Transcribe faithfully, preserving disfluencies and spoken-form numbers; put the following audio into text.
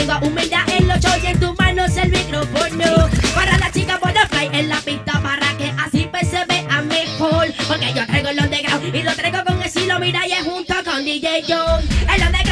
Tengo humildad en los shows y en tus manos el micrófono. Para la chica butterfly en la pista para que así pues se vea mejor. Porque yo traigo el underground y lo traigo con estilo, mira, y es junto con D J John. El underground